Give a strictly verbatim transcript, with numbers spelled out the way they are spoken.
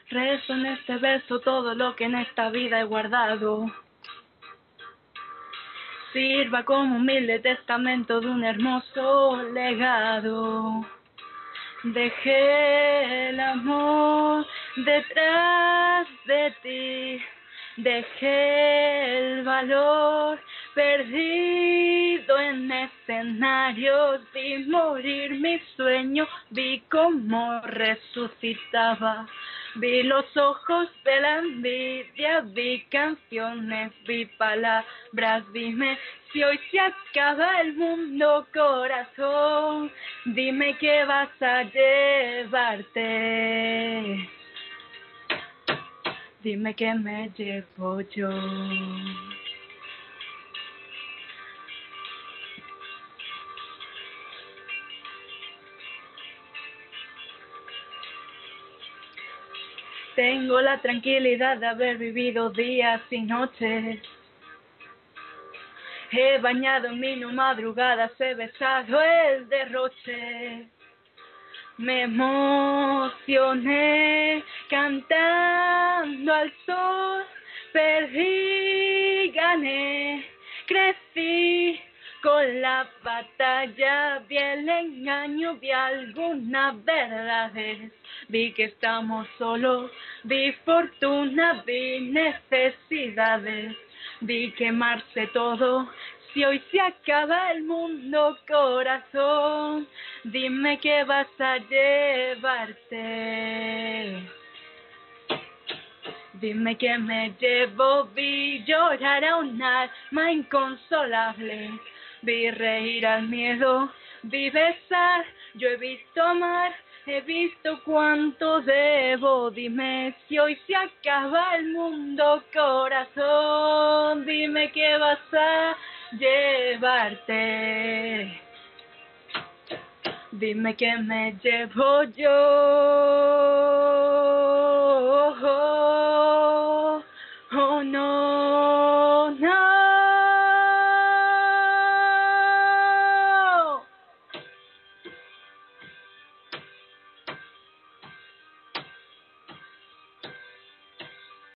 Rezo en este verso todo lo que en esta vida he guardado. Sirva como humilde testamento de un hermoso legado. Dejé el amor detrás de ti, dejé el valor perdido en escenarios, vi morir mi sueño, vi cómo resucitaba, vi los ojos de la envidia, vi canciones, vi palabras, dime si hoy se acaba el mundo, corazón, dime qué vas a llevarte, dime qué me llevo yo. Tengo la tranquilidad de haber vivido días y noches. He bañado en mi madrugadas, he besado el derroche. Me emocioné cantando al sol, perdí, gané, crecí con la batalla, vi el engaño, vi algunas verdades, vi que estamos solos, vi fortuna, vi necesidades, vi quemarse todo. Si hoy se acaba el mundo, corazón, dime qué vas a llevarte. Dime que me llevo, vi llorar a un alma inconsolable, vi reír al miedo, vi besar, yo he visto amar, he visto cuánto debo. Dime si hoy se acaba el mundo, corazón, dime qué vas a llevarte. Dime que me llevo yo.